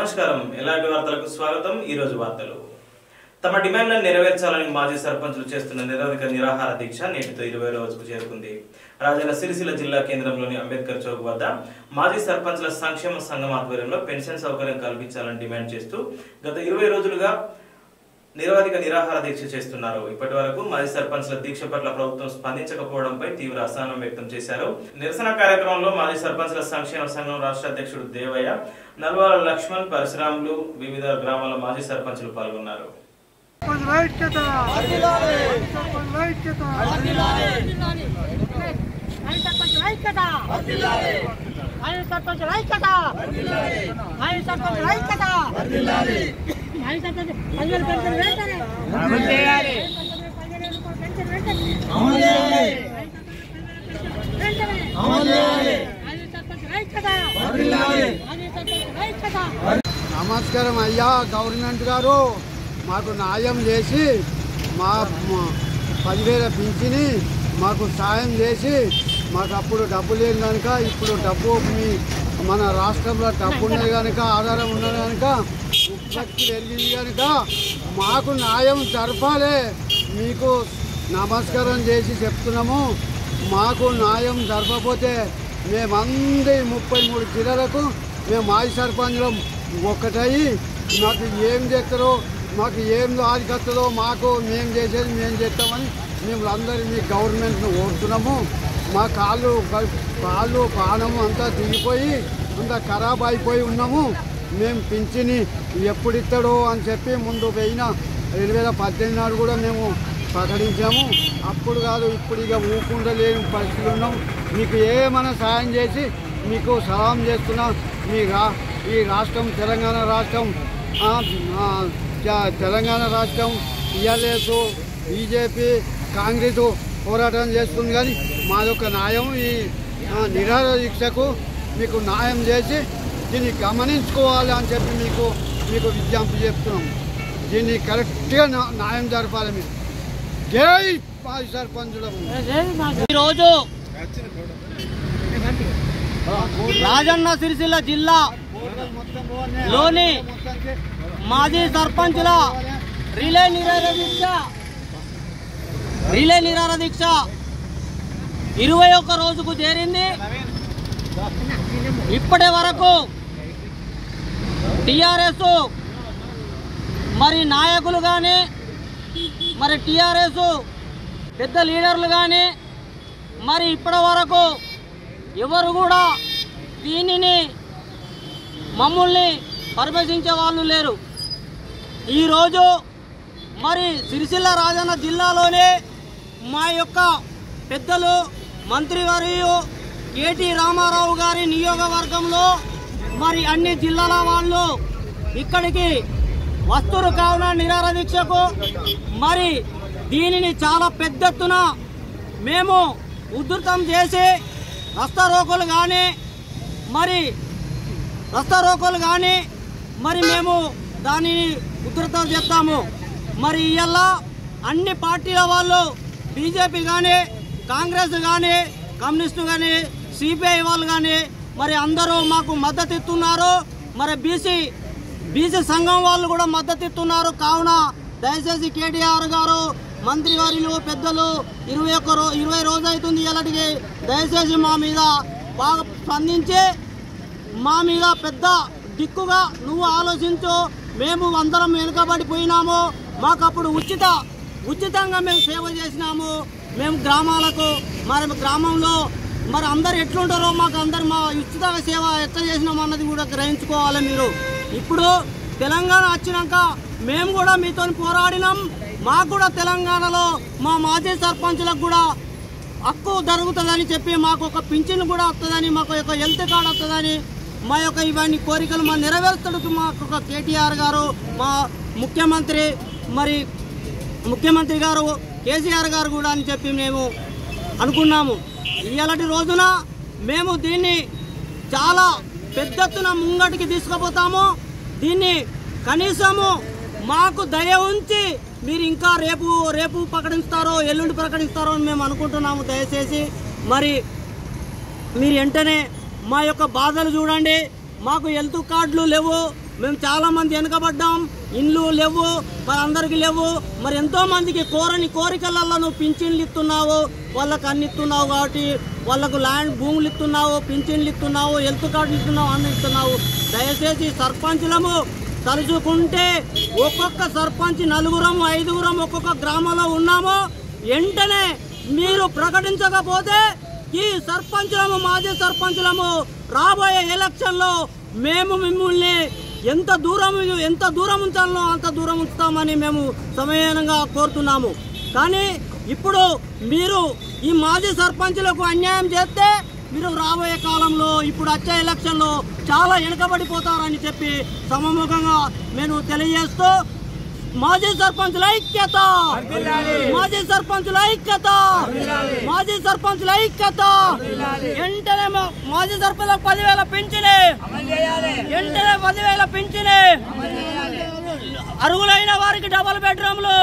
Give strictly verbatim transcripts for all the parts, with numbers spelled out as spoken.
నమస్కారం ఎలాంటి వార్తలకు స్వాగతం। ఈ రోజు వార్తలు తమ డిమాండ్లను నెరవేర్చాలని మాజీ సర్పంచులు చేస్తున్న నిరవధిక నిరాహార దీక్ష నేటితో ఇరవై రోజుకు చేరుకుంది। రాజన్న సిరిసిల్ల జిల్లా కేంద్రంలోని అంబేద్కర్ చౌక్ వద్ద మాజీ సర్పంచుల సంక్షేమ సంఘం ఆధ్వర్యంలో పెన్షన్ సౌకర్యం కల్పించాలని డిమాండ్ చేస్తూ గత ఇరవై రోజులుగా నిరవధిక నిరాహార దీక్ష చేస్తున్నారు। ఇప్పటివరకు మాజీ సర్పంచుల దీక్ష పట్ల ప్రభుత్వం స్పందించకపోవడంపై తీవ్ర అసహనం వ్యక్తం చేశారు। నిరసన కార్యక్రమంలో మాజీ సర్పంచుల సంక్షేమ సంఘం రాష్ట్ర అధ్యక్షుడు దేవయ్య, నల్వాల లక్ష్మణ్, పరశురాములు, వివిధ గ్రామాల మాజీ సర్పంచులు పాల్గొన్నారు। నమస్కారం అయ్యా, గవర్నమెంట్ గారు మాకు న్యాయం చేసి మా పదివేల పింఛని మాకు సాయం చేసి మాకు అప్పుడు డబ్బు లేదు కనుక ఇప్పుడు డబ్బు మీ మన రాష్ట్రంలో డబ్బు ఉన్నది కనుక ఆధారం ఉన్నది కనుక ఉత్పత్తి పెరిగింది కనుక మాకు న్యాయం జరపాలి। మీకు నమస్కారం చేసి చెప్తున్నాము, మాకు న్యాయం జరపకపోతే మేమందరి ముప్పై మూడు జిల్లాలకు మేము మాజీ సర్పంచులు ఒక్కటయ్యి మాకు ఏం చేస్తారో మాకు ఏం ఆధికత్తదో మాకు మేము చేసేది మేము చేస్తామని మేము అందరూ మీ గవర్నమెంట్ను కోరుతున్నాము। మా కాళ్ళు కాళ్ళు పానము అంతా దిగిపోయి అంతా ఖరాబ్ అయిపోయి ఉన్నాము। మేము పింఛని ఎప్పుడు ఇస్తాడో అని చెప్పి ముందు పోయిన రెండు వేల పద్దెనిమిది నాడు కూడా మేము ప్రకటించాము। అప్పుడు కాదు ఇప్పుడు ఇక ఊకుండా లేని పరిస్థితులు ఉన్నాం। మీకు ఏమైనా సాయం చేసి మీకు సలాం చేస్తున్నాం। మీ రా ఈ రాష్ట్రం తెలంగాణ రాష్ట్రం తెలంగాణ రాష్ట్రం టీఆర్ఎస్ బీజేపీ కాంగ్రెస్ పోరాటం చేస్తుంది కానీ మాదొక న్యాయం ఈ నిరాహార దీక్షకు మీకు న్యాయం చేసి దీన్ని గమనించుకోవాలి అని చెప్పి మీకు మీకు విజ్ఞప్తి చేస్తున్నాం। దీన్ని కరెక్ట్గా న్యాయం జరపాలి మీరు। జై మాజీ సర్పంచులకు। ఈరోజు రాజన్న సిరిసిల్ల జిల్లా లోని మాజీ సర్పంచుల రిలే నిరాహార దీక్ష రిలే నిరాహార దీక్ష ఇరవై ఒక్క రోజుకు చేరింది। ఇప్పటి వరకు టిఆర్ఎస్ మరి నాయకులు కానీ మరి టిఆర్ఎస్ పెద్ద లీడర్లు కానీ మరి ఇప్పటి వరకు ఎవరు కూడా దీనిని మమ్మల్ని పరివేశించే వాళ్ళు లేరు। ఈరోజు మరి సిరిసిల్ల రాజన్న జిల్లాలోనే మా యొక్క పెద్దలు మంత్రివర్యు కేటీ రామారావు గారి నియోగవర్గంలో మరి అన్ని జిల్లాల వాళ్ళు ఇక్కడికి వస్తురు కావున నిరాహార దీక్షకు మరి దీనిని చాలా పెద్ద ఎత్తున మేము ఉధృతం చేసి రస్తారోకోలు కానీ మరి రస్తారోకోలు కానీ మరి మేము దానిని ఉధృతం చేస్తాము। మరి ఇవాళ అన్ని పార్టీల వాళ్ళు బీజేపీ కానీ కాంగ్రెస్ కానీ కమ్యూనిస్టు కానీ సిపిఐ వాళ్ళు కానీ మరి అందరూ మాకు మద్దతు ఇస్తున్నారు। మరి బీసీ బీసీ సంఘం వాళ్ళు కూడా మద్దతు ఇస్తున్నారు। కావున దయచేసి కేటీఆర్ గారు మంత్రివర్యులు పెద్దలు ఇరవై ఒక్క రో ఇరవై రోజు అవుతుంది ఇలాంటికి దయచేసి మా మీద బాగా స్పందించి మా మీద పెద్ద దిక్కుగా నువ్వు ఆలోచించు। మేము అందరం వెనుకబడిపోయినాము, మాకు అప్పుడు ఉచిత ఉచితంగా మేము సేవ చేసినాము। మేము గ్రామాలకు మరి గ్రామంలో మరి అందరు ఎట్లుంటారో మాకు అందరు మా ఉచిత సేవ ఎట్లా చేసినాము అన్నది కూడా గ్రహించుకోవాలి మీరు। ఇప్పుడు తెలంగాణ వచ్చినాక మేము కూడా మీతో పోరాడినాం। మాకు కూడా తెలంగాణలో మా మాజీ సర్పంచులకు కూడా హక్కు జరుగుతుందని చెప్పి మాకు ఒక పింఛన్ కూడా వస్తుందని మాకు ఒక హెల్త్ కార్డు వస్తుందని మా యొక్క ఇవన్నీ కోరికలు మా నెరవేర్చడానికి మాకు ఒక కేటీఆర్ గారు మా ముఖ్యమంత్రి మరి ముఖ్యమంత్రి గారు కేసీఆర్ గారు కూడా అని చెప్పి మేము అనుకున్నాము। ఇలాంటి రోజున మేము దీన్ని చాలా పెద్ద ఎత్తున ముంగటికి తీసుకుపోతాము। దీన్ని కనీసము మాకు దయ ఉంచి మీరు ఇంకా రేపు రేపు ప్రకటిస్తారో ఎల్లుండి ప్రకటిస్తారో అని మేము అనుకుంటున్నాము। దయచేసి మరి మీరు వెంటనే మా యొక్క బాధలు చూడండి। మాకు హెల్త్ కార్డులు లేవు, మేము చాలామంది వెనుకబడ్డాం, ఇండ్లు లేవు, మరి అందరికీ లేవు. మరి ఎంతోమందికి కోరని కోరికలలో నువ్వు పింఛన్లు ఇస్తున్నావు, వాళ్ళకు అన్ని ఇస్తున్నావు కాబట్టి వాళ్ళకు ల్యాండ్ భూములు ఇస్తున్నావు, పింఛన్లు ఇస్తున్నావు, హెల్త్ కార్డులు ఇస్తున్నావు, అన్ని ఇస్తున్నావు. దయచేసి సర్పంచులము తలుచుకుంటే ఒక్కొక్క సర్పంచ్ నలుగురం ఐదుగురం ఒక్కొక్క గ్రామంలో ఉన్నాము. వెంటనే మీరు ప్రకటించకపోతే ఈ సర్పంచులము మాజీ సర్పంచులము రాబోయే ఎలక్షన్లో మేము మిమ్మల్ని ఎంత దూరం ఎంత దూరం ఉంచాలో అంత దూరం ఉంచుతామని మేము సమయంగా కోరుతున్నాము. కానీ ఇప్పుడు మీరు ఈ మాజీ సర్పంచులకు అన్యాయం చేస్తే మీరు రాబోయే కాలంలో ఇప్పుడు వచ్చే ఎలక్షన్లో చాలా వెనుకబడిపోతారని చెప్పి సమముఖంగా నేను తెలియజేస్తూ మాజీ సర్పంచుల ఐక్యత, మాజీ సర్పంచుల ఐక్యత, మాజీ సర్పంచుల ఐక్యత. వెంటనే మాజీ సర్పంచులకు పదివేల పింఛనే, వెంటనే పదివేల పింఛనే, అర్హులైన వారికి డబుల్ బెడ్రూమ్లు,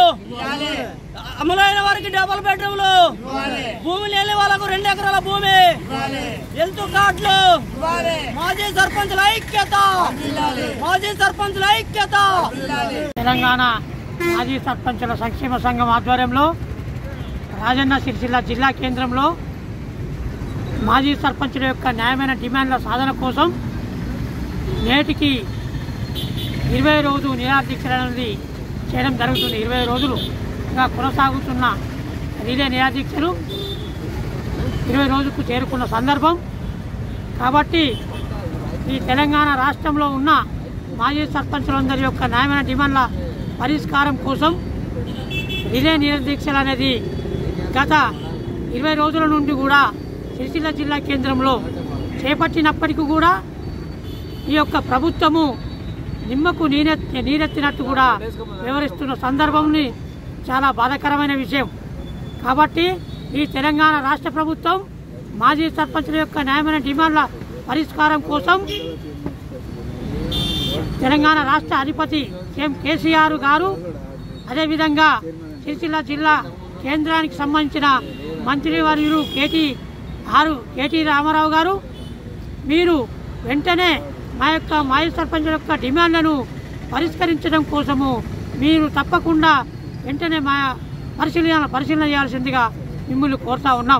అమలైన వారికి డబుల్ బెడ్రూమ్లు, భూమి లేని వాళ్ళకు రెండు ఎకరాల భూమి, హెల్త్ కార్డులు. మాజీ సర్పంచుల ఐక్యత, మాజీ సర్పంచుల ఐక్యత. తెలంగాణ మాజీ సర్పంచుల సంక్షేమ సంఘం ఆధ్వర్యంలో రాజన్న సిరిసిల్ల జిల్లా కేంద్రంలో మాజీ సర్పంచుల యొక్క న్యాయమైన డిమాండ్ల సాధన కోసం నేటికి ఇరవై రోజు నిరాదీక్షలు అనేది చేయడం జరుగుతుంది. ఇరవై రోజులుగా కొనసాగుతున్న రిలే నిరాదీక్షలు ఇరవై రోజుకు చేరుకున్న సందర్భం కాబట్టి ఈ తెలంగాణ రాష్ట్రంలో ఉన్న మాజీ సర్పంచులందరి యొక్క న్యాయమైన డిమాండ్ల పరిష్కారం కోసం రిలే నిరాదీక్షలు అనేది గత ఇరవై రోజుల నుండి కూడా సిరిసిల్ల జిల్లా కేంద్రంలో చేపట్టినప్పటికీ కూడా ఈ యొక్క ప్రభుత్వము నిమ్మకు నీరెత్తి నీరెత్తినట్టు కూడా వివరిస్తున్న సందర్భంని చాలా బాధాకరమైన విషయం. కాబట్టి ఈ తెలంగాణ రాష్ట్ర ప్రభుత్వం మాజీ సర్పంచుల యొక్క న్యాయమైన డిమాండ్ల పరిష్కారం కోసం తెలంగాణ రాష్ట్ర అధిపతి సీఎం కేసీఆర్ గారు అదేవిధంగా సిరిసిల్ల జిల్లా కేంద్రానికి సంబంధించిన మంత్రివర్యులు కేటీ ఆరు కేటీ రామారావు గారు మీరు వెంటనే మా యొక్క మాజీ సర్పంచుల యొక్క డిమాండ్లను పరిష్కరించడం కోసము మీరు తప్పకుండా వెంటనే మా పరిశీలన పరిశీలన చేయాల్సిందిగా మిమ్మల్ని కోరుతా ఉన్నాం.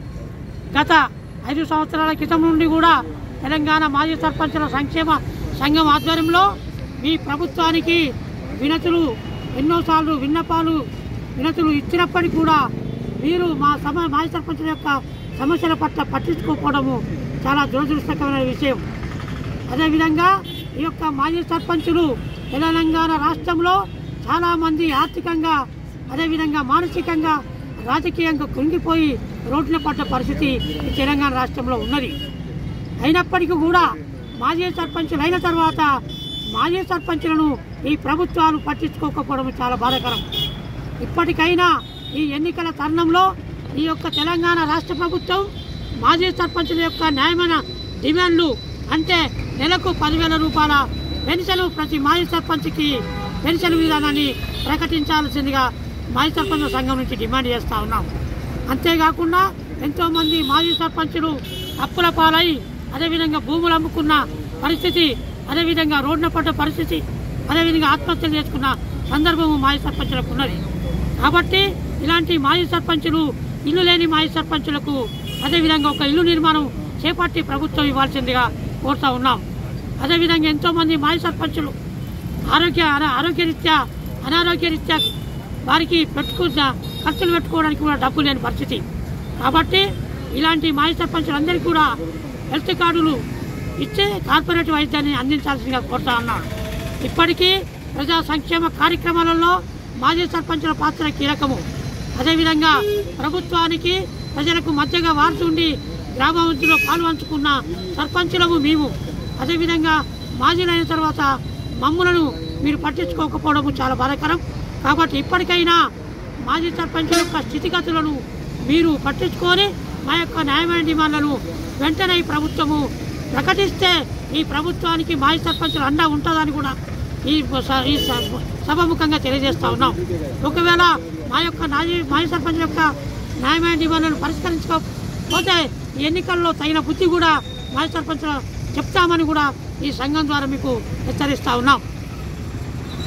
గత ఐదు సంవత్సరాల క్రితం నుండి కూడా తెలంగాణ మాజీ సర్పంచుల సంక్షేమ సంఘం ఆధ్వర్యంలో మీ ప్రభుత్వానికి వినతులు ఎన్నోసార్లు విన్నపాలు వినతులు ఇచ్చినప్పటికీ కూడా మీరు మా సమ మాజీ సర్పంచుల యొక్క సమస్యల పట్ల పట్టించుకోకపోవడము చాలా దురదృష్టకరమైన విషయం. అదేవిధంగా ఈ యొక్క మాజీ సర్పంచులు తెలంగాణ రాష్ట్రంలో చాలామంది ఆర్థికంగా అదేవిధంగా మానసికంగా రాజకీయంగా కృంగిపోయి రోడ్ల పడ్డ పరిస్థితి ఈ తెలంగాణ రాష్ట్రంలో ఉన్నది. అయినప్పటికీ కూడా మాజీ సర్పంచులు అయిన తర్వాత మాజీ సర్పంచులను ఈ ప్రభుత్వాలు పట్టించుకోకపోవడం చాలా బాధాకరం. ఇప్పటికైనా ఈ ఎన్నికల తరుణంలో ఈ యొక్క తెలంగాణ రాష్ట్ర ప్రభుత్వం మాజీ సర్పంచుల యొక్క న్యాయమైన డిమాండ్లు అంటే నెలకు పదివేల రూపాయల పెన్షన్ ప్రతి మాజీ సర్పంచ్కి పెన్షన్ విధానాన్ని ప్రకటించాల్సిందిగా మాజీ సర్పంచ్ సంఘం నుంచి డిమాండ్ చేస్తూ ఉన్నాం. అంతేకాకుండా ఎంతోమంది మాజీ సర్పంచులు అప్పుల పాలై అదేవిధంగా భూములు అమ్ముకున్న పరిస్థితి, అదేవిధంగా రోడ్న పడ్డ పరిస్థితి, అదేవిధంగా ఆత్మహత్యలు చేసుకున్న సందర్భము మాజీ సర్పంచులకు ఉన్నది. కాబట్టి ఇలాంటి మాజీ సర్పంచులు ఇల్లు లేని మాజీ సర్పంచులకు అదేవిధంగా ఒక ఇల్లు నిర్మాణం చేపట్టి ప్రభుత్వం ఇవ్వాల్సిందిగా కోరుతూ ఉన్నాం. అదేవిధంగా ఎంతోమంది మాజీ సర్పంచులు ఆరోగ్య ఆరోగ్యరీత్యా అనారోగ్యరీత్యా వారికి పెట్టుకున్న ఖర్చులు పెట్టుకోవడానికి కూడా డబ్బు లేని పరిస్థితి. కాబట్టి ఇలాంటి మాజీ సర్పంచులందరికీ కూడా హెల్త్ కార్డులు ఇచ్చే కార్పొరేట్ వైద్యాన్ని అందించాల్సిందిగా కోరుతా ఉన్నాను. ఇప్పటికీ ప్రజా సంక్షేమ కార్యక్రమాలలో మాజీ సర్పంచుల పాత్ర కీలకము. అదేవిధంగా ప్రభుత్వానికి ప్రజలకు మధ్యగా వారుతుండి గ్రామాభివృద్ధిలో పాల్పంచుకున్న సర్పంచులము మేము. అదేవిధంగా మాజీలైన తర్వాత మమ్ములను మీరు పట్టించుకోకపోవడం చాలా బాధాకరం. కాబట్టి ఇప్పటికైనా మాజీ సర్పంచుల యొక్క స్థితిగతులను మీరు పట్టించుకొని మా యొక్క న్యాయమైన డిమాండ్లను వెంటనే ఈ ప్రభుత్వము ప్రకటిస్తే ఈ ప్రభుత్వానికి మాజీ సర్పంచులు అండా ఉంటుందని కూడా ఈ ఈ సభాముఖంగా తెలియజేస్తూ ఉన్నాం. ఒకవేళ మా యొక్క మాజీ మాజీ సర్పంచుల యొక్క న్యాయమైన డిమాండ్లను పరిష్కరించకపోతే ఎన్నికల్లో తగిన బుద్ధి కూడా మాజీ సర్పంచులు చెప్తామని కూడా ఈ సంఘం ద్వారా మీకు హెచ్చరిస్తా ఉన్నాం.